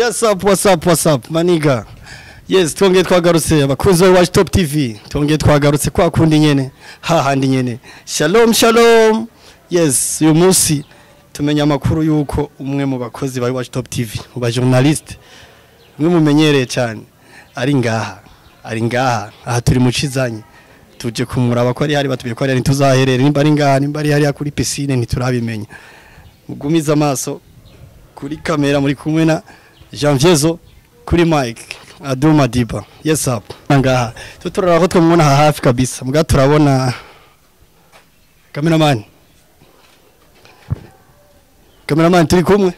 What's up, maniga? Yes, twongeye twagarutse abakunzi ba Watch Top TV. Twongeye twagarutse kwa kundi nyene, hahandi nyene. Shalom. Yes, uyu munsi tumenya amakuru yuko umwe mu bakozi ba Watch Top TV, uba journalist. Umwe mumenyereye cyane. Ari ngaha. Aha turi mu Cizanye. Tuje kumuraba ko ari hari batubiye ko ari tuzaherere nimba ari ngaha nimba ari hari kuri piscine ntiturabimenya. Mugumiza amaso kuri kamera muri kumwe na Janviezo kuri Mike Aduma Diba. Yes up. Ngaha tuturara ko twumubona hafi kabisa. Muga turabona cameraman turi kumwe.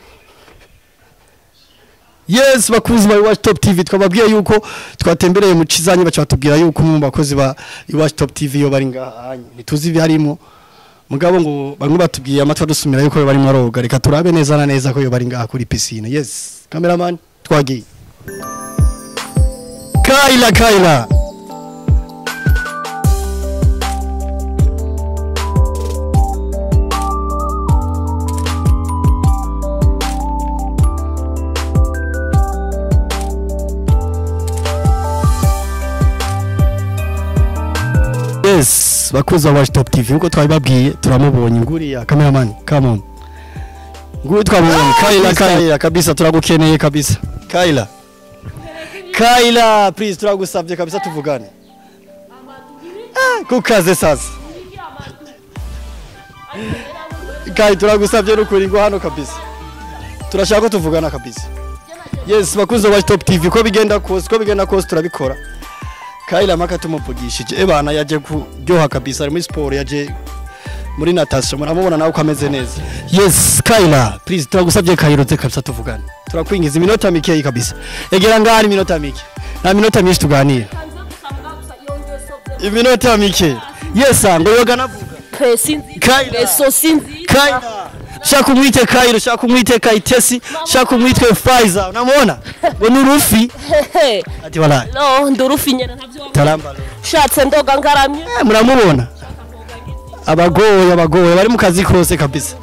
Yes, bakuzi ba Watch Top TV twababwiye yuko twatembereye mu Cizanye bacatubwira yuko mu bakozi ba Watch Top TV yo bari ngaha ntituzi ibyarimo mugabo ngo bamwe batubwiye amatwa dusumira yuko bari mu roga reka turabe neza na neza ko yo bari ngaha kuri piscine. Yes, cameraman twagiye. Kaila Yes, bakuza Watch Top TV uko twabibabwiye turamubonye nguriya cameraman come on. Nguri twabonye Kaila kabisa turagukeneye kabisa. Kaila please turagusabye kabisa tuvugane. Kukaze sasa. Kai turagusabye n'ukuri ngo hano kabisa. Turashaka tuvugana kabisa. Yes, bakuza Watch Top TV ko bigenda kose turabikora. Kaila maka tumupugishije ebana yaje kuryoha kabisa muri sport yaje muri natation muramubona nawe kameze neza. Yes Kaila please turagusabye kayirutse kabisa tuvugane turakwingiza iminota mike kabisa egera ngari iminota mike na minota myinshi tuganira iminota mike. Yes ngo yoga navuga Kaila Kaila shaka umwite Kairo shaka umwite Kaitesi shaka umwite Pfizer unamwona ngo nurufi ati wala no ndurufi nyene ntavyo taramba shatse ndoga ngaramye muramubona abagoye bari mu kazi kose kabisa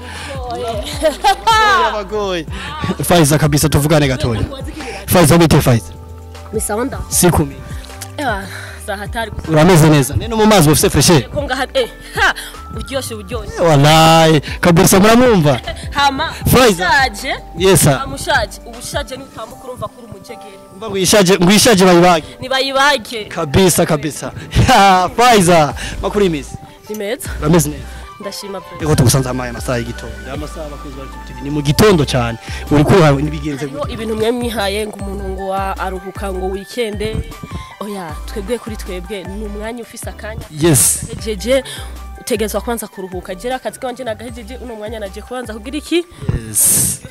abagoye Pfizer kabisa tuvugane gatoya Pfizer bite Pfizer misonda sikumi hatari urameze neza nene mu mazi bafise freshe ko ngaha uryoshe wallahi kabisa muramumva hama Pfizer yes amushaje ubushaje ni utamukuru umva kuri umujegere umva ngwishaje bayibage ni bayibage kabisa Pfizer makuru imisi nimeza urameze neza ndashima pre ego tugusanze amaye amasaha y'igitondo amasaha bakuzi bari TV ni mu gitondo cyane uri kuha nibigenze ibintu mwe mwihaye ngo umuntu ngo aruhuka ngo weekend oya twebwe kuri twebwe ni umwanya ufise akanya. Yes jeje utegezwa kwanza kuruhuka jera akazi kanje nagahejeje uno mwanya naje kubanza kugira iki. Yes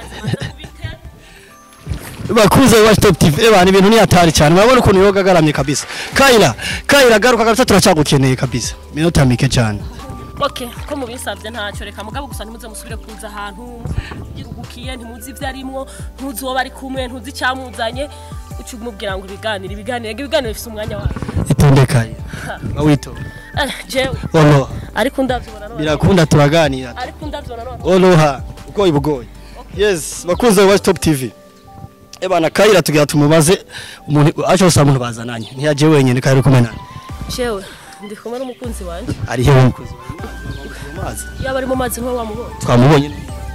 bakuze Watch Top TV ebana ibintu ni hatari cyane murabona ukuntu yoga garamye kabisa. Kaila garuka kabisa turacagukeneye kabisa minota mike cyane. Okay, ko mubisabye ntacyo reka mugabo gusa ntimuze musubire kuza ahantu iruhukiye ntimuzi ivyarimwo ntuzi wo bari kumwe ntuzi cyamuzanye ucumubwira ngo ibiganire bifise umwanya wawe itondekaye bawito jewe ariko ndavyibona none birakunda turaganira ariko ndavyibona none oloha uko ibugoye. Yes bakunze Watch Top TV ebana Kaila tugira tumubaze umuntu acho umuntu bazananye ntiyaje wenyene Kaila kumenana jewe ndi kumwe n'umukunzi wanje ari he umukunzi mazi yaba ari mu mazi nko wamubonye twamubonye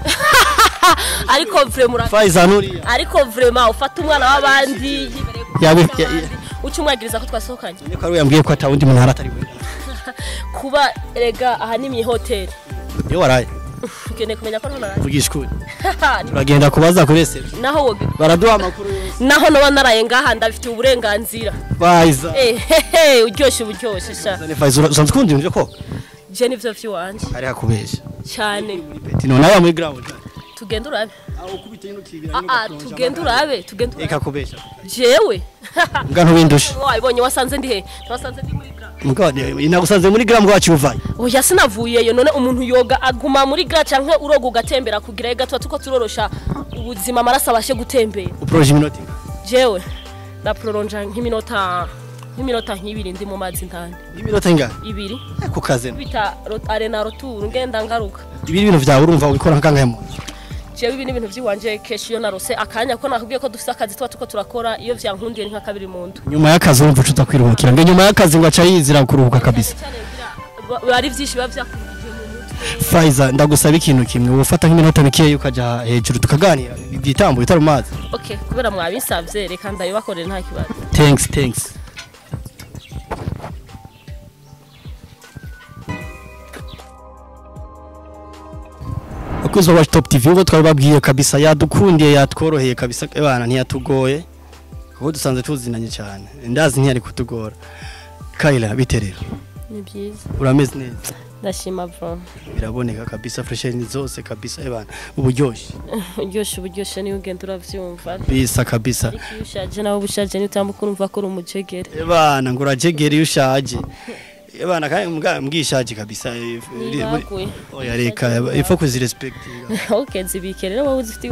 ariko vraiment Pfizer nuri ariko vraiment ufata umwana w'abandi yabe ucumwagiriza ko twasohokanye niko ari yambwiye ko atawundi muntu aratari we kuba erega aha ni mi hotel yo waraye ukene kumenya ko none vugishwe turagenda kubaza kurese naho woge baraduha amakuru naho no banaraye ngaha ndabifite uburenganzira Pfizer uryoshe sha Pfizer usanzwe nje ko je nivyo vy'iwanje ari hakubesha cyane none nawe muri ground tugenda urabe aho kubita yino kibira tugenda urabe eka kubesha jewe ngano bindusha wabonye wasanze ndi he wasanze ndi muri gram mugabo inagusanze muri gram kwacu uvaye oya sinavuyeyo none umuntu yoga aguma muri gra canke uroga ugatembera kugira gato tuko turorosha ubuzima amaraso abashe gutembera uproje minute jewe na prolonge nk'iminota nk'ibiri ndi mu mazi ntandi iminota inga ibiri ku kaze bita arena retour ngenda ngaruka ibiri bintu vyawe urumva ubikora nkangahemo jewe ibi n'ibintu by'iwanje keshi yo narose akanya ko nakubwiye ko dufite akazi tuko turakora iyo vyankundiye nka kabiri muntu nyuma y'akazi wumva ucuza kwiruhukira ngo nyuma y'akazi ngo aca yizira kuruhuka kabisa bari vyinshi bavyakurije mu mutwe Faiza ndagusaba ikintu kimwe ufata nk'iminota mikeya ukaja hejuru tukaganira igitambo bitari mazi okay kubera mwabinsavye reka ndabibakorera nta kibazo thanks Akuzo wa Top TV uko twababwiye kabisa yadukundiye yatworoheye kabisa bana ntiyatugoye kuko dusanze tuzinanye cyane ndazi ntiyari kutugora Kaila biterera ni byiza urameze neza ndashima bro biraboneka kabisa freshen zose kabisa bana uburyoshe ni ugenda uravyumva bisa kabisa ushaje nawe ubushaje ni utambuka urumva ko urumujegere bana ngo urajegere ushaje Ebana kandi mbwishaje kabisa oya reka ifo kuzirespectinga okay zibike rero wowe uzifite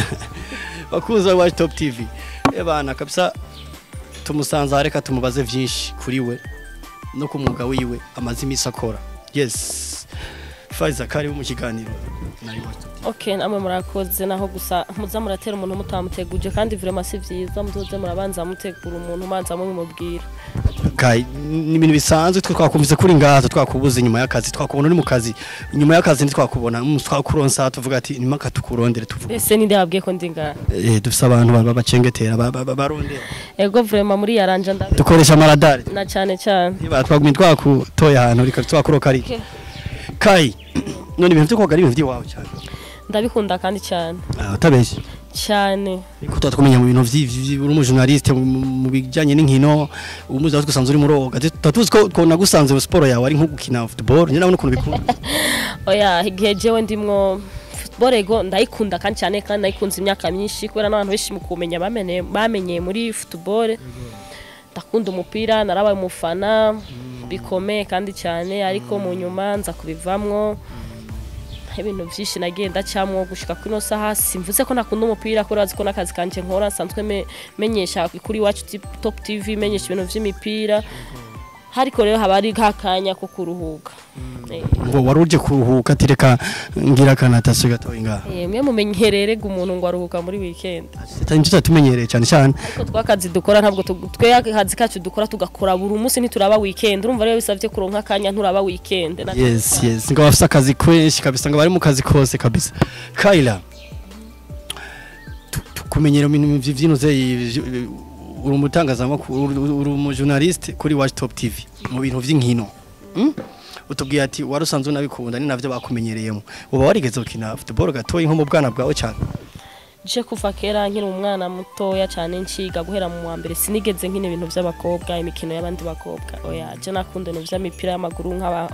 bakuza wa Top TV ebana kabisa tumusanze reka tumubaze vyinshi kuri we no kumwuga wiwe amazi misakora yes Faiza kari mu kiganiro nari okay namwe murakoze naho gusa muza muratera umuntu mutamuteguje kandi vraiment si vyiza muzoze murabanza mutegura umuntu manza mubwira Kai ni ibintu bisanzwe twakumvise kuri ngaha twakubuze nyuma y'akazi twakubona uri mu kazi nyuma y'akazi ntitwakubona twakuronsa tuvuga ati nimaka tukurondere tuvuga ese ninde yabwiye ko ndinga dufise abantu babacengetera barondera ego vraiment muri yaranja dukoresha amaradari na cyane twagumye twakutoya ahantu rika twakuroka ari Kai none ibintu byo ari ibintu by'iwawe cyane ndabikunda kandi cyane utabeshye cyane ariko twakumenya mu bintu uri mu journaliste mu bijyanye n'inkino umuzi wacu gusanzwe uri muroga tatuzi ko nagusanze mu sport yawe ari nko gukina football njye nabona ukuntu bikunda oya igihe jewe ndimwo football ego ndayikunda kandi cyane kandi nayikunze imyaka myinshi kubera n'abantu benshi mu kumenya bamenye muri football ndakunda umupira narabaye umufana bikomeye kandi cyane ariko mu nyuma nza kubivamwo ibintu byinshi nagenda cyamwo gushika kuri no saha simvuze ko nakunda umupira ko razi ko nakazi kanje nkora sanzwe menyesha kuri wacu Top TV menyesha ibintu vy'imipira hariko rero habari kakanya ko kuruhuka ngo waruje kuruhuka tireka ngira kanatase gatoye ngaha mwe mumenyerere gumuntu ngo aruhuka muri weekend tutatumenyereye tumenyereye cyane cyane ko twakazi dukora ntabwo twe akazi kacu dukora tugakora buri munsi ntituraba weekend urumva rero bisavye kuronka kanya nturaba weekend yes ngo bafite akazi kwenshi kabisa ngo bari mu kazi kose kabisa Kaila tukumenyera ibintu vy'inoze uri umutangazamakuru uri umujournaliste kuri Watch Top TV mu bintu vy'inkino utubwiye ati warusanzwe nabikunda ni navyo bakumenyereyemo uba warigeze ukina football gatoyi nko mu bwana bwawe cyane je kuva kera nkiri umwana mutoya cyane nciga guhera mu wa mbere sinigeze nkine ibintu by'abakobwa imikino y'abandi bakobwa oya je nakunda no vy'imipira y'amaguru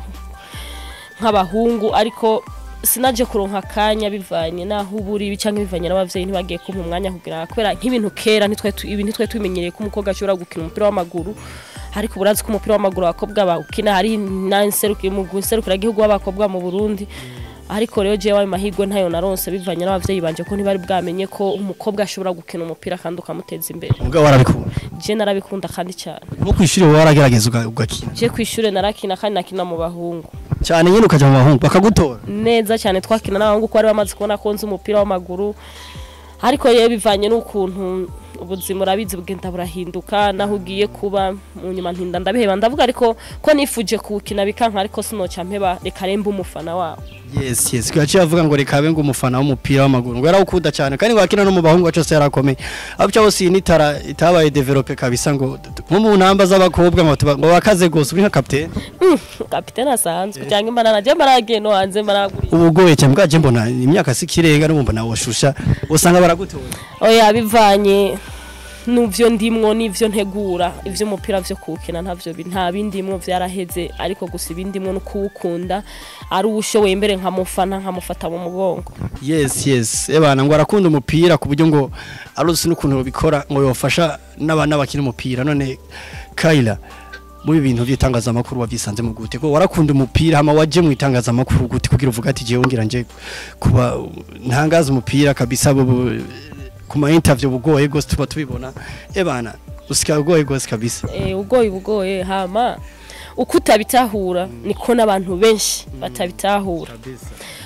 nk'abahungu ariko sinaje kuronka kanya bivanye naho uburi bicanke bivanye n'abavyeyi ntibagiye ko mu mwanya kugira kwera nk'ibintu kera ntitwe tumenyereye ko umukobwa ashobora gukina umupira w'amaguru ariko burazi ko umupira w'amaguru abakobwa bakina hari nanserukiye mu guserukira igihugu w'abakobwa mu Burundi ariko rero je wawe mahigwe ntayo naronse bivanye n'abavyeyi banje ko ntibari bwamenye ko umukobwa ashobora gukina umupira kandi ukamuteza imbere ubwo warabikunda je narabikunda kandi cyane no kwishuri waragerageza ugakina je kwishuri narakina kandi nakina mu bahungu cyane nyine ukaja mu bahungu bakagutora neza cyane twakina n'abahungu ko ari bamaze kubona ko nzi umupira w'amaguru ariko rero bivanye n'ukuntu ubuzima urabizi bugenda burahinduka naho ugiye kuba mu nyuma ntinda ndabiheba ndavuga ariko ko nifuje kuwukina bikanka ariko sinoca mpeba reka remba umufana wabo yes kwaci avuga ngo reka abe ngo umufana w'umupira w'amaguru ngo yarawukunda cyane kandi wakina no mu bahungu cyose yarakomeye abyo bose nitara itabaye developer kabisa ngo mu ntamba z'abakobwa ngo bakaze gose uri nka captain captain asanzwe cyangwa imana je maragiye no hanze maraguri ubugoye cyane bwaje mbona imyaka sikirenga no mbona woshusha usanga baragutora oya bivanye nuvyo ndimwo nivyo ntegura ivyo umupira vyo kukina ntavyo nta bindimwo vyaraheze ariko gusa ibindimwo no kuwukunda ari ushoboye imbere nkamufata mu mugongo yes ebana ngo arakunda umupira ku buryo ngo aruzi n'ukuntu bikora ngo yofasha n'abana bakina umupira none Kaila mu bintu by'itangazamakuru wavyisanze mu gute ko warakunda umupira hama waje mu itangazamakuru gute kugira uvuga ati je ngira nje kuba ntangaza umupira kabisa kuma interview bugoye gose tuba tubibona ebana usika bugoye gose kabisa ugoye hama ukutabitahura niko nabantu benshi batabitahura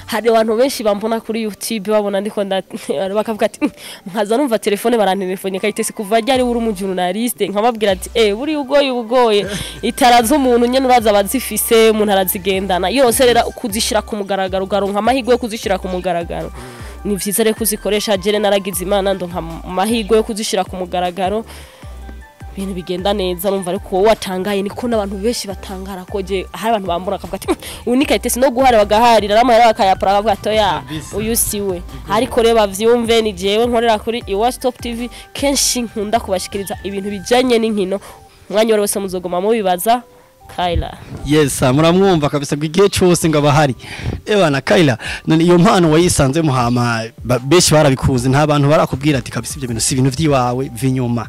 hari abantu benshi bambona kuri YouTube babona ndiko bakavuga ati nkaza numva telefone barantelefone kayitese kuva ryari uri umujournaliste nkababwira ati buri ugoye itaraza umuntu nyene uraza bazifise umuntu arazigendana yose rera kuzishira ku mugaragaro garonka amahirwe yo kuzishira ku mugaragaro ni vyiza rero kuzikoresha jere naragize imana ndo nka amahirwe yo kuzishira ku mugaragaro ibintu bigenda neza numva ariko wowe watangaye niko n'abantu benshi batangara ko je hari abantu bambura akavuga ati unika itese no guhara bagaharira n'amahera bakayapura akavuga toya uyu siwe ariko reba vyumve ni jewe nkorera kuri iwacu top tv kenshi nkunda kubashikiriza ibintu bijanye n'inkino mwanya wose muzogoma mubibaza Kaila. Yes, muramwumva kabisa gigiye cyose ngabahari. Ebana Kaila, none iyo mpano wayisanze muhama beshi barabikuze nta bantu barakubwira ati kabisa ibyo bintu si ibintu vyiwawe vinyuma.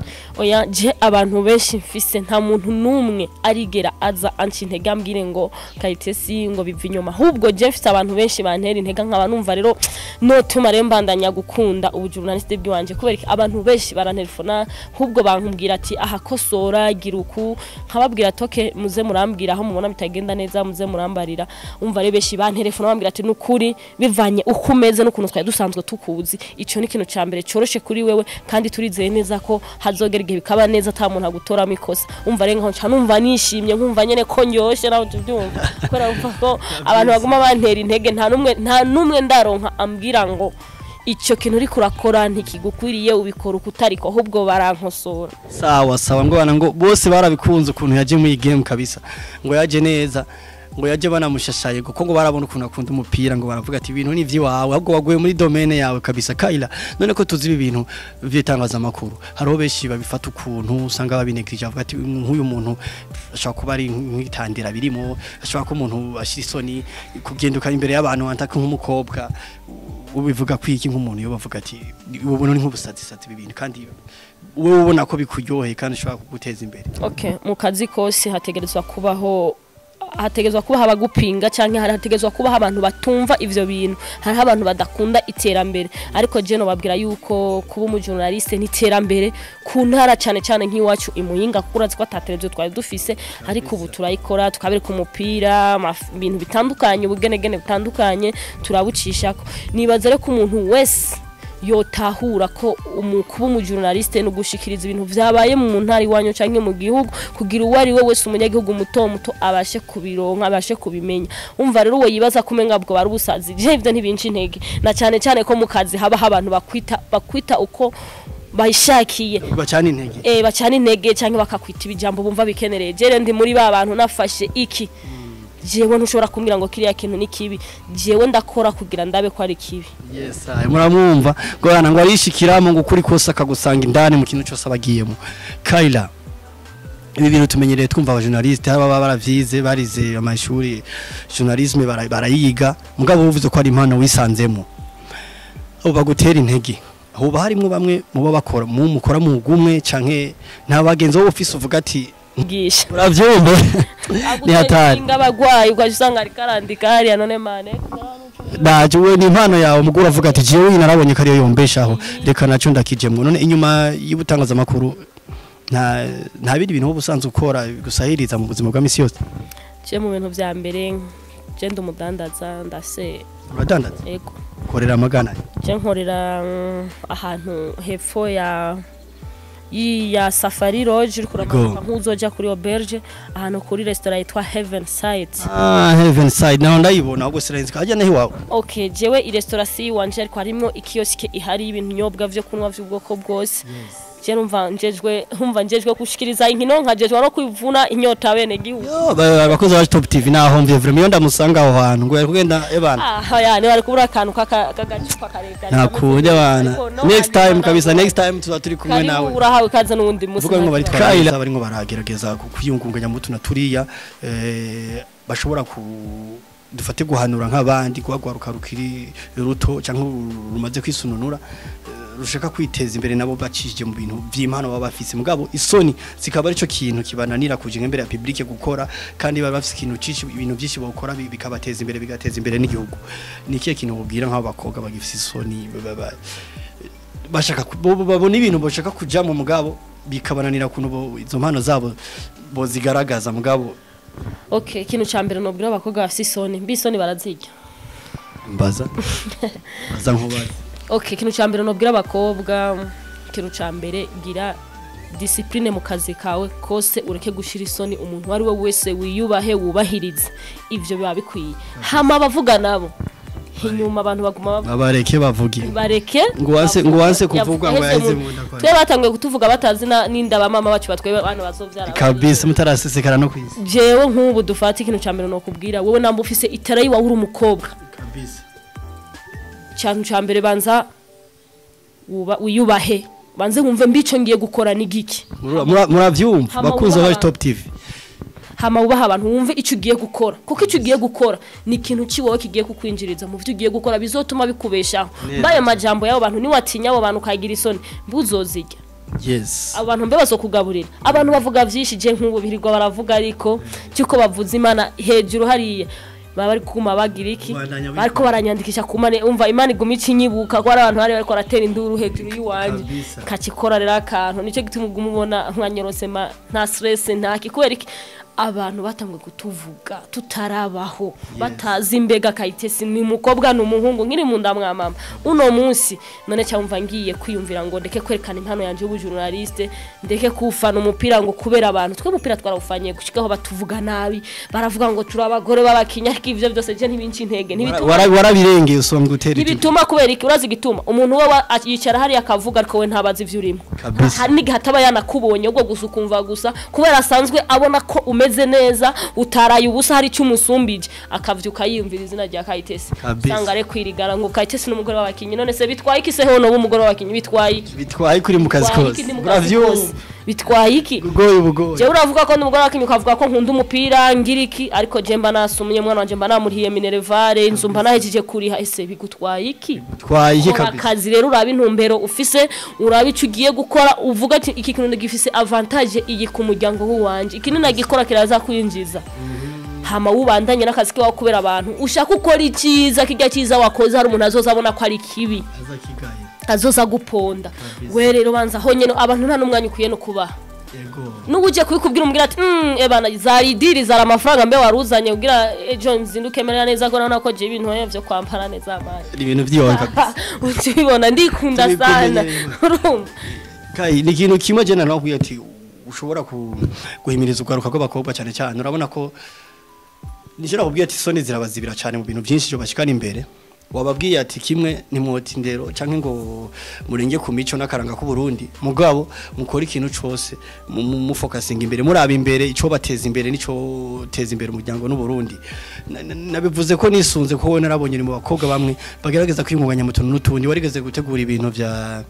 Oya je abantu benshi mfise nta muntu numwe arigera aza antintege ambwire ngo kayitesi ngo biva inyuma ahubwo je mfise abantu benshi bantera intega nkaba numva rero no tumare mbandanya gukunda ubujournaliste bwanje kubera abantu benshi barantelefona ahubwo bankubwira ati ahakosora giruku nkababwira toke muze murambwira aho mubona bitagenda neza muze murambarira umva rero benshi bantelefona bambwira ati nukuri bivanye ukumeze n'ukuntu twari dusanzwe tukuzi ico ni kintu cyambere coroshe kuri wewe kandi turizeye neza ko hazogera igihe bikaba neza ata muntu agutora mikosa umva renga nca numva nishimye nkumva nyene ko ndyoshe naho tubyumva kubera umva ko abantu baguma bantera intege nta numwe ndaronka ambwira ngo icyo kintu uri kurakora ntikigukwiriye ubikora ukutariko ahubwo barankosora sawa ngo bana ngo bose barabikunze ukuntu yaje muri game kabisa ngo yaje neza ngo yaje banamushashaye kuko ngo barabona ukuntu akunda umupira ngo baravuga ati ibintu ni vyiwawe ahubwo waguye muri domaine yawe kabisa Kaila none ko tuzi ibintu vyitangaza makuru hariho beshi babifata ukuntu usanga babinegrije avuga ati nk'uyu muntu ashaka kuba ari nkitandira birimo ashaka ko umuntu ashira isoni kugenduka imbere y'abantu antaka nk'umukobwa ubivuga kwiki nk'umuntu yo bavuga ati ubona ni nk'ubusatsi ibintu kandi wowe ubona ko bikuryoheye kandi ushobora kuguteza imbere okay mu kazi kose hategerezwa kubaho abagupinga canke hategerezwa kubaho abantu batumva ivyo bintu hari abantu badakunda iterambere ariko je no babwira yuko kuba umujournaliste ni iterambere ku ntara cyane nk'iwacu imuyinga kurazi ko ataterevyo twari dufise ariko ubu turayikora tukabere ku mupira ibintu bitandukanye ubugenegene bitandukanye turabucishako nibaza rero ko umuntu wese yotahura ko kuba umujournaliste no gushikiriza ibintu vyabaye mu ntari wanyu canke mu gihugu kugira uwari we wese umunyagihugu muto abashe kubironka abashe kubimenya umva rero uwo yibaza kumenga bwo bari ubusazi je ivyo ntibinci intege na cyane ko mu kazi haba abantu bakwita uko bayishakiye bacana intege canke bakakwita ibijambo bumva bikenereye je ndi muri ba bantu nafashe iki jewe ntushobora kumbwira ngo kiriya kintu ni kibi jewe ndakora kugira ndabe ko ari kibi yes muramwumva gorana ngo arishikiramo ngo kuri kosa akagusanga indani mu kintu cyose abagiyemo Kaila ibi bintu tumenyereye twumva abajournaliste baba baravyize barize amashuri journalisme barayiga mugabo uvuze ko ari impano wisanzemo abo bagutera intege aho harimo bamwe muba bakora mukora mu gumwe canke nta bagenzi bo office uvuga ati gisha uravyumva ni hatari ngabagwayi ukajusanga ari karandika hari none mane daje we ni impano yawe mugura avuga ati jewe narabonye kariyo yombeshaho reka naco ndakijemwe none inyuma y'ubutangaza makuru nta bindi bintu ubusanzwe ukora gusahiriza mu buzima bwa misi yose je mu bintu vya mbere je ndumudandaza ndase uradandaza yego korera magana je nkorera ahantu hepfo ya Safari Lodge uri kuramanuka nkuzoja kuri auberge ahantu kuri restaurant yitwa Heaven Side Heaven Side naho ndayibona ahubwo sirenze kajya nahi wawe okay jewe i restaurant si wanje ariko harimo ikioske ihari ibintu nyobwa vyo kunwa vy'ubwoko bwose je numva njejwe kushikiriza inkino nkajejwe no kwivuna inyota bene gihugu abakozi ba Top TV naho mvye vraiment ndamusanga aho hantu ngo kugenda ebana ni bari kubura kantu kagacupa karekare nakuye bana next time kabisa next time tuza turi kumwe nawe urahawe kaza nundi musi vuga ngo bari Kaila bari ngo baragerageza kuyungunganya mutu naturiya bashobora dufate guhanura nk'abandi guhagwaruka rukiri ruto cyangwa rumaze kwisununura rushaka kwiteza imbere nabo bacishije mu bintu by'impano baba bafise mugabo isoni zikaba ari cyo kintu kibananira kujinga imbere ya public gukora kandi baba bafise ikintu cici ibintu byinshi bakora bikabateza imbere bigateza imbere n'igihugu nikiye kintu ubwira nk'abakobwa bagifise isoni bashaka babona ibintu bashaka kuja mu mugabo bikabananira kuno izo mpano zabo bozigaragaza mugabo okay kintu cyambere no bwira abakobwa bafise isoni mbisoni barazijya mbaza nkubaza. Okay, ikintu ca mbere nobwira abakobwa, ikintu ca mbere gira discipline mu kazi kawe kose, ureke gushira isoni umuntu wari we wese, wiyubahe wubahirize, ivyo biba bikwiye. Hama bavuga nabo inyuma abantu baguma babareke bavuge, bareke ngo wanse kuvuga ngo yahize mu nda kwa. Twe batangiye kutuvuga batazi n'inda ba mama bacu batwe bana bazovyara kabisa, mutarasesekara no kwisi. Jewe nk'ubu dufata ikintu ca mbere no kubwira wewe, namba ufise itara yiwa uri umukobwa kabisa, cyane ca mbere banza wiyubahe, banze wumve mbico ngiye gukora ni giki. Muravyumva bakunze ba Top TV. Hama ubaha abantu wumve ico ugiye gukora, kuko ico ugiye gukora ni ikintu ciwowe kigiye kukwinjiriza mu byo ugiye gukora, bizotuma bikubeshaho. Mbaye majambo y'abo bantu ni watinya abo bantu kagira isoni mbuzozijya. Yes, abantu mbe bazokugaburira. Abantu bavuga vyishije nk'ubu birirwa baravuga, ariko cyuko bavuza Imana hejuru hariya bari kuma bagira iki, bariko baranyandikisha kumane, umva Imana iguma icinyibuka ko ari abantu bari bariko ratera induru hejuru y'uwanje kacikora rero akantu. Nico gituma ugumubona nkanyorose nta stress nta kikubera iki. Abantu batangwe kutuvuga tutarabaho, batazi imbega kayitesi ni umukobwa n'umuhungu nkiri mu ndamwa mama. Uno munsi none cyumva ngiye kwiyumvira ngo ndeke kwerekana impano yanje y'ubujournaliste, ndeke kufana umupira ngo kubera abantu twe umupira twarawufanye gushikaho batuvuga nabi, baravuga ngo turi abagore babakinya, ivyo byose je ntibinci intege, ntibituma warabirengeye usomwe gutera iki, ntibituma kubera iki. Urazi gituma umuntu we yicara hari akavuga ariko we ntabazi ivyo urimo, hari n'igihe ataba yanakubonye ubwo gusa ukumva gusa kubera asanzwe abona ko umeze neza, utaraye ubusa hari cyo umusumbije, akavyuka yiyumvira izina rya Kayitesi, sanga are kwirigara ngo Kayitesi n'umugore w'abakinyi. None se bitwaye iki se hono umugore w'abakinyi, bitwaye kuri mu kazi kose, uravyumva bitwaye iki bugoye. Je uravuga ko n'umugore w'abakinyi ukavuga ko nkunda umupira ngira iki, ariko je mba nasumye mwana wanje mba namurihiye Minervare inzu mba nahejeje kuriha, ese bigutwaye iki? Bitwaye iki kabisa. Akazi rero uraba intumbero ufise, uraba ico ugiye gukora, uvuga ati iki kintu gifise avantage iyi ku muryango w'uwanje, iki nagikora kiraza kwinjiza. Hama ubandanye n'akazi kawe kubera abantu ushaka ukora icyiza, kijya cyiza wakoze hari umuntu azozabona ko ari kibi, azoza guponda. We rero banza ho nyene abantu nta numwanya ukuye no kubaha. Nubuje kubikubwira umbwira ati ebana zaridiri zara amafaranga mbe waruzanye ugira ejo nzinduke merera neza ko nako je ibintu byo kwampara neza amaye, ibintu byiwe kabisa. Ukibona ndikunda sana urumva kai ni ikintu kimwe je nakubwiye ati ushobora guhimiriza ugaruka kw'abakobwa cyane cyane. Urabona ko nishira kubwiye ati soni zirabazibira cyane mu bintu byinshi byo bashikana imbere. Wababwiye ati kimwe ni mwoti ndero canke ngo murenge ku mico nakaranga ku Burundi, mugabo mukora ikintu cyose mufokasinga imbere, muraba imbere ico bateza imbere nico teza imbere umuryango n'u Burundi. Nabivuze ko nisunze ko wona narabonye ni mu bakobwa bamwe bagerageza kwingunganya mu tuntu n'utundi, warigeze gutegura ibintu vya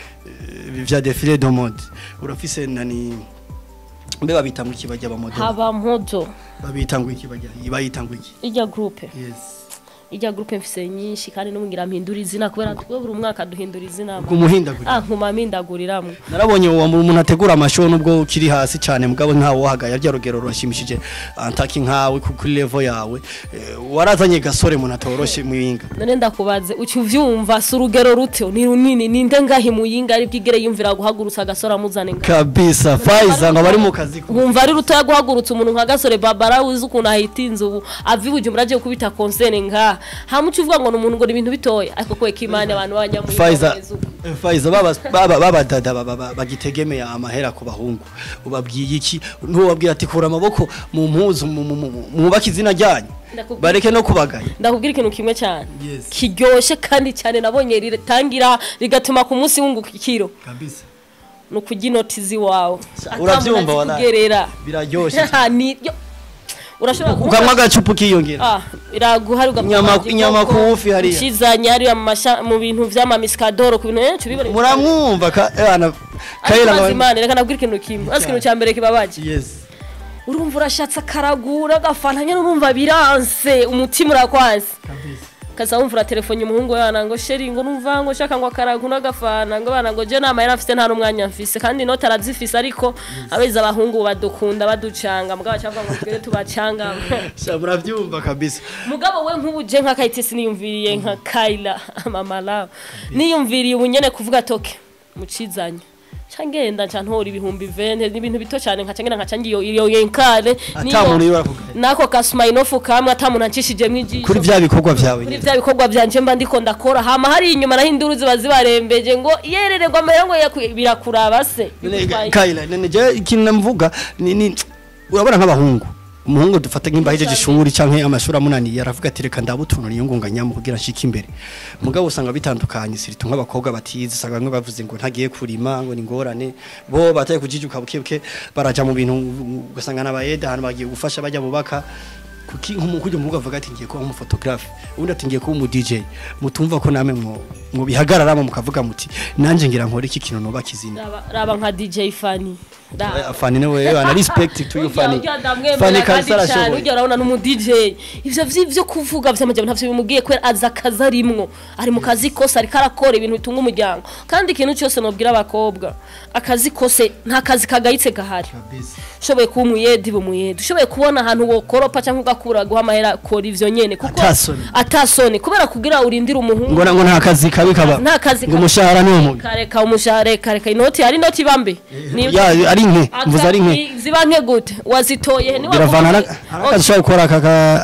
défilé de mode. Urafise nani mbe babitangwa iki bajya ba model, haba modo babitangwa iki bajya bayitangwa iki ijya groupe. Yes, ijya groupe mfise nyinshi kandi n'umugira mpindura izina kubera twe buri mwaka duhindura izina kumuhindagurira. Nkuma mpindaguriramwe. Narabonye uwo umuntu ategura amashow nubwo ukiri hasi cyane, mugabo ntawo wahagaya rya rugero rurashimishije antaki nkawe kuri level yawe. Warazanye gasore umuntu atoroshe muyinga. None ndakubaze uci uvyumva su rugero rute ni runini ninde ngahi muyinga ari bwigere yumvira guhagurutsa gasore amuzane nga kabisa. Faiza ngo bari mu kazi ko umva ari ruto yaguhagurutsa umuntu nka gasore Barbara uzi ukuntu ahitinze ubu avibuye umuraje kubita concert nga hamuci uvuga ngo n'umuntu ngo ibintu bitoya ariko kweka Imana abantu banyamuyinga. Faiza baba dada bagitegemeye amahera ku bahungu, ubabwiye iki? Ntuwabwira ati kura amaboko mu mpuzu mubaka izina ryanyu bareke no kubagaya. Ndakubwira ikintu kimwe cyane kiryoshe kandi cyane nabonye ritangira rigatuma ku munsi wunguka ikiro kabisa, no kujinotizi wawe uravyumva wana biraryoshe urashobora ukamwa agacupu kiyongera iraguhari inyama kufi hari shizanya ari mu bintu vy'amamiskadoro ku bintu henshi bibone muramwumva ana kayira Imana reka nabwira ikintu kimwe ikintu cya mbere kibabaje. Yes, urumva urashatse karagura gafana nyene urumva biranse umutima urakwanse kabisa. Kaza wumva telefone umuhungu yana ngo sheri ngo numva ngo shaka ngo karaguna gafana ngo bana ngo je nama yarafite nta numwanya mfise kandi no tarazifise, ariko abeza abahungu badukunda baducanga mugabo cyangwa ngo twere tubacanga shabura byumva kabisa. Mugabo we nk'ubuje nka Kayitesi niyumviriye nka Kaila mama la niyumviriye ubunyene kuvuga toke mucizanye Changenda chanhori ibihumbi 20 n'ibintu bito cyane nkacangenda nkacangiyo iyo yenkare nako kasmainofu kamwe atamuntu ancishije mwijisho kuri vya bikorwa vyawe kuri vya bikorwa byanje mba ndiko ndakora hama hari inyuma naho induru zibarembeje ngo yerererwa amahera ngo birakuraba se Kaila nene je ikintu namvuga ni urabona nk'abahungu umuhungu dufata nk'imbaheje gishuri canke amashuri amunaniye aravuga ati reka ndabutunura iyo ngunganya mu kugira nshika imbere mugabo usanga bitandukanye siritu nk'abakobwa batize usanga bamwe bavuze ngo ntagiye kurima ngo ni ngorane bo bataye kujijuka bukebuke baraja mu bintu ugasanga nabayede hano bagiye gufasha bajya bubaka kuki nk'umukujya mu avuga ati ngiye kuba umufotographe ubundi ati ngiye kuba umu DJ mutumva ko namwe ngo bihagararamo mukavuga muti nanje ngira nkore iki kintu noba kizina raba nka DJ Fanny Fanny newe ana respect to you Fanny Fanny kansara shobo ujya urabona n'umu DJ ivyo vy'ivyo kuvuga vy'amajyambere ntavyo bimugiye kwera aza kazarimwo ari mu kazi kose ari karakora ibintu bitunga umuryango kandi ikintu cyose nobwira abakobwa akazi kose nta kazi kagayitse gahari shoboye kuba umuyedi bumuyedi ushoboye kubona ahantu wokoropa cyangwa ugakura guha amahera kora ivyo nyene kuko atasoni kubera kugira urindira umuhungu ngo nta kazi kabi kaba nta kazi ngo umushahara ni umugi kareka umushahara kareka inoti ari inoti bambe ya ari nke mvuza ari nke ziba nke gute wazitoye ni biravana akashaka gukora kaka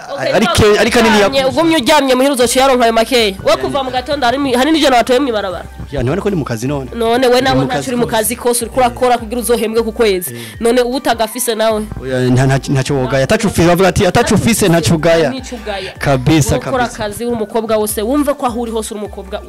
ari kanini yakuye ugumye uryamye muhira uzociye aronkaye makeya wo kuva mu gatondo hari n'ijana watoye mu barabara ya none ko ni mu kazi none we nawe ntacuri mu kazi kose uri kurakora kugira uzohembwe ku kwezi none ubutagafise nawe ntacyo wogaya atacufise bavuga ati atacufise ntacyo ugaya kabisa ukora akazi w'umukobwa wose wumve ko aho uri hose uri umukobwa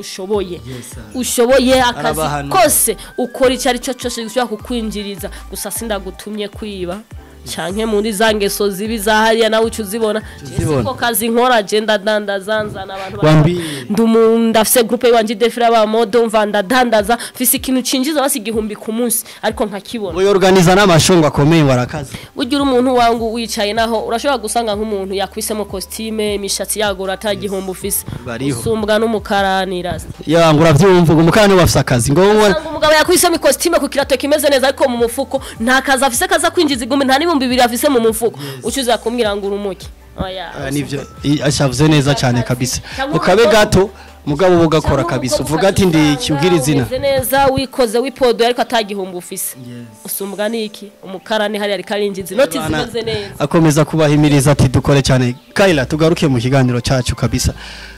ushoboye akazi kose ukora icyo ari cyo cyose gishobora kukwinjiriza gusa sindagutumye kwiba canke muri zangeso zibi zahariya nawe ucuzibona siko kazi nkora agenda dandazanzana abantu ndafise groupe yanje defira ba modo mva ndadandaza fise ikintu cinjiza basi igihumbi ku munsi ariko nkakibona uyo organiza n'amashongo akomeye warakaza ugira umuntu wangu wicaye naho urashobora gusanga nk'umuntu yakwisemo costume imishatsi yagora atagihombo ufise usumbwa n'umukaranira yangu uravyumva umukarani wafise akazi ngo umugabo yakwisemo costume ku kirato kimeze neza ariko mu mufuko nta kazi afise kaza kwinjiza igumi nta ibihumbi 2 afise mu mufuko ucuza kumbwira ngo urumuke oya nivyo ashavuze neza cyane kabisa ukabe gato mugabo bugakora kabisa uvuga ati ndi cyugira izina neza wikoze wipodo ariko atagihumba ufise usumbwa niki umukarani hari ari karinjiza noti zimeze neza akomeza kubahimiriza ati dukore cyane Kaila tugaruke mu kiganiro cyacu kabisa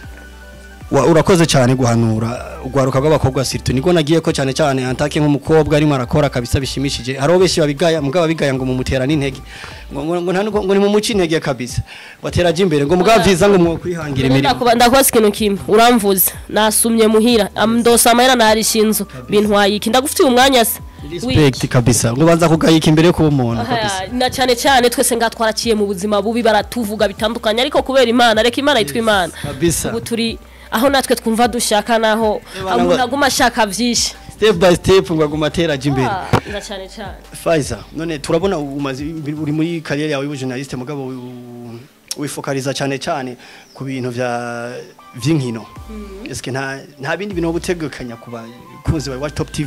urakoze cyane guhanura ugwaruka rw'abakobwa sirtu niko nagiye ko cyane cyane antake nk'umukobwa arimo arakora kabisa bishimishije haro beshi babigaya mugabo bigaya ngo mumutera n'intege ngo ni mu muci intege kabisa wateraje imbere ngo mugabo vyiza ngo mwo kwihangira imirimo ndakwasi kintu kimwe uramvuza nasumye muhira amdosa amahera narishinzo bintwaye iki ndagufitiye umwanya se respect kabisa ngo banza kugayika imbere ko umuntu kabisa na cyane cyane twese ngatwaraciye mu buzima bubi baratuvuga bitandukanye ariko kubera Imana reka Imana yitwa Imana ubu turi aho natwe twumva dushaka naho aguma shaka vyinshi step by step ngo agumateraje imbere na cyane cyane Faiza none turabona uri muri career yawe y'ujournaliste mugabo wifokaliza cyane cyane ku bintu vy'inkino eske nta bindi bintu butegekanya kuba kunzi wa Top TV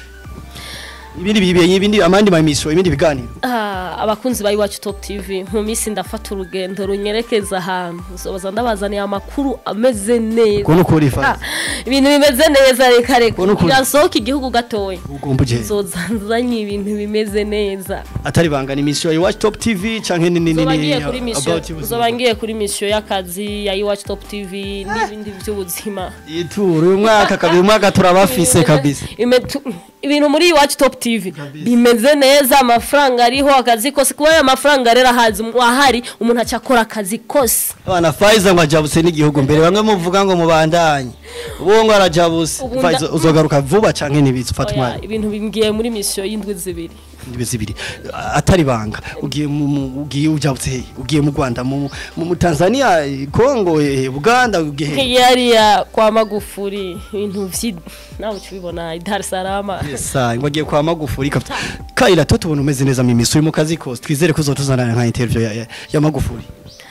ibindi amandi mamisho ibindi biganiro abakunzi bayi wacu Top TV mu misi ndafata urugendo runyerekeza ahantu zobaza ndabazaniye amakuru ameze neza kono kuri fa ibintu bimeze neza reka irasohoka igihugu gatoye ugumbuje zozanzanye ibintu bimeze neza atari bangana imisho ya Watch Top TV canke nini zobangiye kuri mission y'akazi ya Watch Top TV n'ibindi by'ubuzima ituru uyu mwaka kabiri mwaka turabafise kabisa ibintu muri Watch Top TV bimeze neza amafaranga ariho akazi kose kuba amafaranga rero ahari umuntu acakora akazi kose abana Faiza ngo ajabuse n'igihugu mbere bamwe muvuga ngo mubandanye ubu ngo arajabuse Faiza uzogaruka vuba canke nibizo fatwa ibintu bingiye muri mission y'indwi zibiri atari banga ugiye ujabuse ugiye mu Rwanda mu Tanzania Kongo Uganda ugiye yariya kwa Magufuri ibintu nawe ubibona Dar es Salaam ngo agiye kwa Magufuri Kaila toto ubona umeze neza mu miso mu kazi kose twizere ko uzotuzanana nka interview ya Magufuri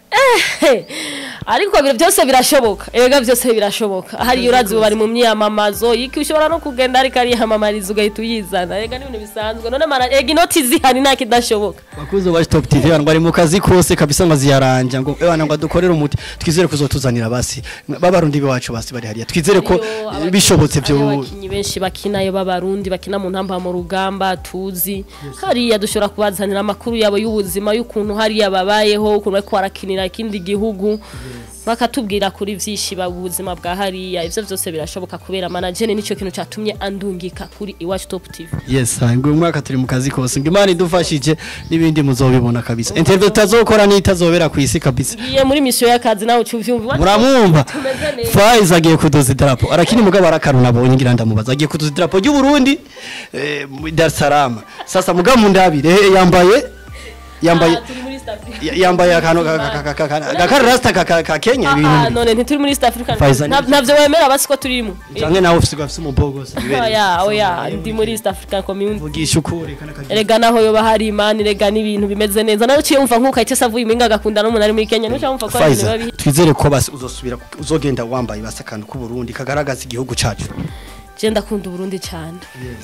ariko biro byose birashoboka ega byose birashoboka hari urazi bari mu myamamazo iki ushobora no kugenda ariko ari hamamariza ugahita uyizana ega n'ibintu bisanzwe none mara ega inoti zihari nta kidashoboka bakuzo ba Top TV abantu bari mu kazi kose kabisa ngaziyaranja ngo ebana ngo dukorere umuti twizere kuzotuzanira basi babarundi bacu basi bari hariya twizere ko bishobotse byo abakinyi benshi bakinayo babarundi bakina mu ntamba mu rugamba tuzi hariya dushobora kubazanira amakuru yabo y'ubuzima y'ukuntu hariya babayeho ukuntu bariko barakinira ikindi gihugu bakatubwira kuri vyinshi ubuzima bwa hariya ivyo vyose birashoboka kubera manager nico kintu catumye andungika kuri Iwacu Top TV. Yes, ngo umwaka turi mu kazi kose ngo Imana idufashije nibindi muzobibona kabisa. Interview tazokora nitazobera ku isi kabisa. Iye muri mission y'akazi nawe ucuvyumva. Muramwumva. Faiz agiye kudoza idarapo. Arakini mugabo arakaruna bonye ngira ndamubaza agiye kudoza idarapo y'u Burundi Dar es Salaam. Sasa mugabo mundabire yambaye akantu gakarasta ka Kenya ibintu none ntituri muri East Africa navyo wemera basiko turimo canke nawe ufise gafise umubogose oya ndi muri East Africa community vugisha ukuri kana erega naho yo bahari imani rega n'ibintu bimeze neza nayo ciye umva nkuko icyo savuye iminga agakunda no munari muri Kenya nuca umva ko ari babi twizere ko basi uzosubira uzogenda wambaye basakantu ku Burundi kagaragaza igihugu cacu je ndakunda Burundi cyane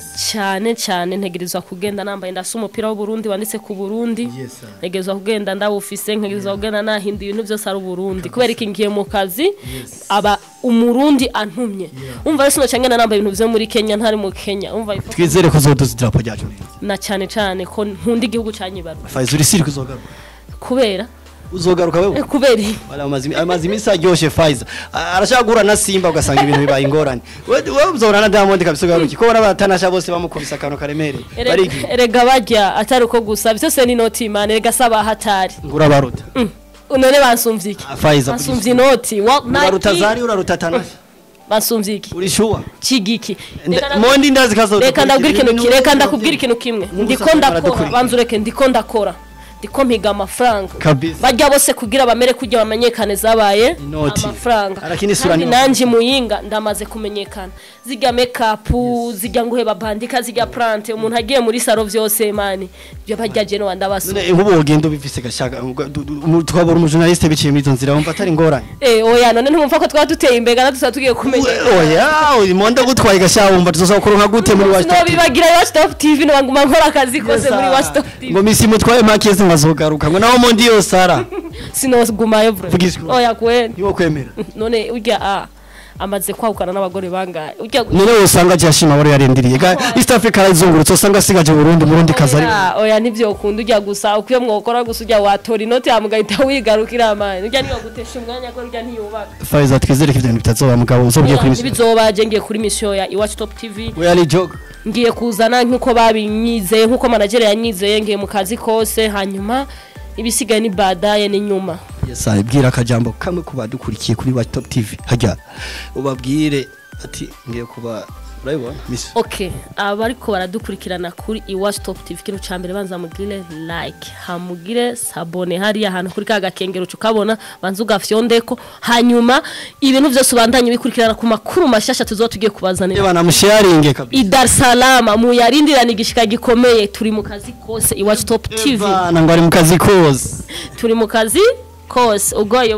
cyane ntegerezwa kugenda nambaye ndasa umupira w'u Burundi wanditse ku Burundi ntegerezwa kugenda ndawufise ntegerezwa kugenda nahinduye ibintu byose ari Burundi kubera iki ngiye mu kazi aba umurundi antumye umva rero cyangena nambaye ibintu byo muri Kenya ntari mu Kenya umva twizere ko zoduza idarapo ryacu na cyane ko nkunda igihugu cyanyibaruka Faiz uri siri kuzogaruka kubera uzogaruka wewe kubera amazi misa aryoshe Faiz arashagura na Simba ugasanga ibintu bibaye ingorane wewe uzora na Diamond kabisa garuki ko baratanasha bose bamukubisa kano karemere barigi erega bajya atari uko gusa byose ni noti imane erega saba hatari ngura baruta none bansumvyiki Faiz bansumvyi inoti uraruta zari uraruta tanasha bansumvyiki uri shuwa cigiki mondi ndazi kazo reka ndakubwira ikintu kimwe ndiko ndakora banzureke ndiko ndakora ndiko mpiga amafaranga bajya bose kugira bamere kujya bamenyekane zabaye amafaranga kandi nanje muyinga ndamaze kumenyekana zijya makeup zijya nguheba bandika zijya plante umuntu agiye muri saro vyose mani byo bajya je no wandabasa nkubo ugenda ubifise gashaka twabura umujournaliste biciye muri nzira wumva atari ngorane oya none ntumva ko twaba duteye imbega natwe tugiye kumenya oya uri monda gutwaye gashaka wumva tuzosa kuronka gute muri Watch Top no bibagira Watch Top TV no nguma nkora akazi kose muri Watch Top TV ngo misi mutwaye makezi ngazogaruka ngo naho mondi yo Sara sinozgumayo bro oya kwene yo kwemera none urya amaze kwahukana n'abagore bangaye none usanga cyashima bari yarindiriye East Africa izungurutse usanga sigaje Burundi kazari oya nivyo ukunda urya gusa ukuye mwokora gusa urya watora inoti yamugahita wigarukira amani urya niyo gutesha umwanya ko urya ntiyubaka Faiz twizere ko ibintu bitazoba mugabo uzobye kuri mission bizobaje ngiye kuri mission ya Iwacu Top TV we ari joke ngiye kuzana nkuko babinyizeye nkuko manager yanyizeye ngiye mu kazi kose hanyuma ibisigaye ni badaye ni nyuma yesa ibwira akajambo kamwe kubadukurikiye kuri Watch Top TV hajya ubabwire ati ngiye kuba urayibona miss okay abariko baradukurikirana kuri Iwacu Top TV kintu cambere banza mugire like hamugire sabone hari ahantu kuri ka gakengero cukabona banza ugafyondeko hanyuma ibintu byose ubandanye bikurikirana ku makuru mashasha tuzotugiye kubazanira bana musharinge kabisa Dar es Salaam mu yarindirana igishika gikomeye turi mu kazi kose Iwacu Top TV bana ngo ari mu kazi kose turi mu kazi kose ugoye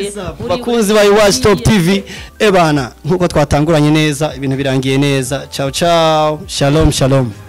bakunzi ba Iwacu Top TV ebana nkuko twatanguranye neza ibintu birangiye neza ciao shalom